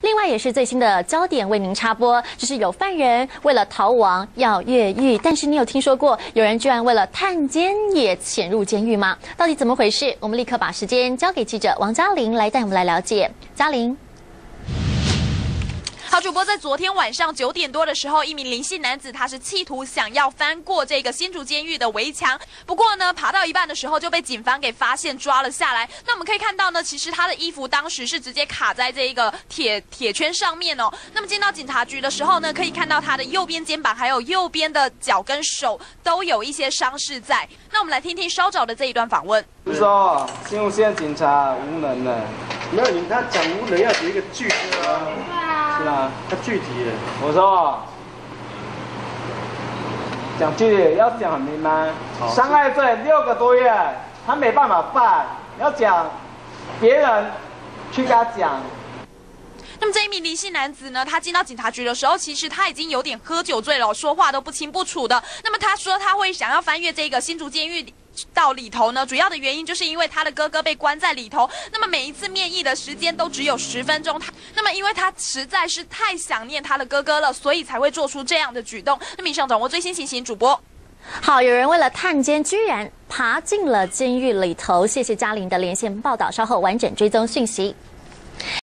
另外也是最新的焦点为您插播，就是有犯人为了逃亡要越狱，但是你有听说过有人居然为了探监也潜入监狱吗？到底怎么回事？我们立刻把时间交给记者王嘉玲来带我们来了解。嘉玲。 好，主播在昨天晚上9点多的时候，一名林姓男子他是企图想要翻过这个新竹监狱的围墙，不过呢，爬到一半的时候就被警方给发现抓了下来。那我们可以看到呢，其实他的衣服当时是直接卡在这一个铁圈上面哦。那么进到警察局的时候呢，可以看到他的右边肩膀还有右边的脚跟手都有一些伤势在。那我们来听听稍早的这一段访问。 是说新竹县警察无能了。 没有，他讲无能要写一个具体的。 对啊。是吗？ 他具体的。 我说，讲具体要讲很明白。伤害罪6个多月，他没办法办，要讲别人去跟他讲。 那么这一名林姓男子呢，他进到警察局的时候，其实他已经有点喝酒醉了，说话都不清不楚的。那么他说他会想要翻越这个新竹监狱到里头呢，主要的原因就是因为他的哥哥被关在里头。那么每一次面议的时间都只有10分钟，那么因为他实在是太想念他的哥哥了，所以才会做出这样的举动。那么以上掌握最新情形，主播。 好，有人为了探监，居然爬进了监狱里头。谢谢嘉玲的连线报道，稍后完整追踪讯息。